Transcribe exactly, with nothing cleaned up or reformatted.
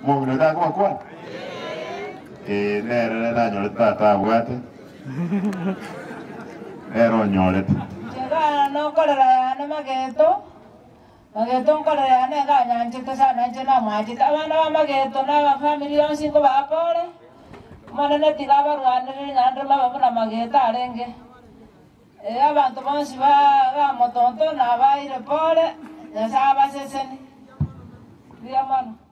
Mungu da kwa kwa. Eh nere na nyolet tata bwate. Nero nyolet. Jega no kolera na mageto. Mageto kolera na ga nyanche kasa na jena maji tawana mageto na family on singo ba pole. Mana na tigaba ruane ni nandre mama na mageta arenge. E abantu bonsi ba ga motonto na ba ire pole. Ya saba seseni. Dia mano.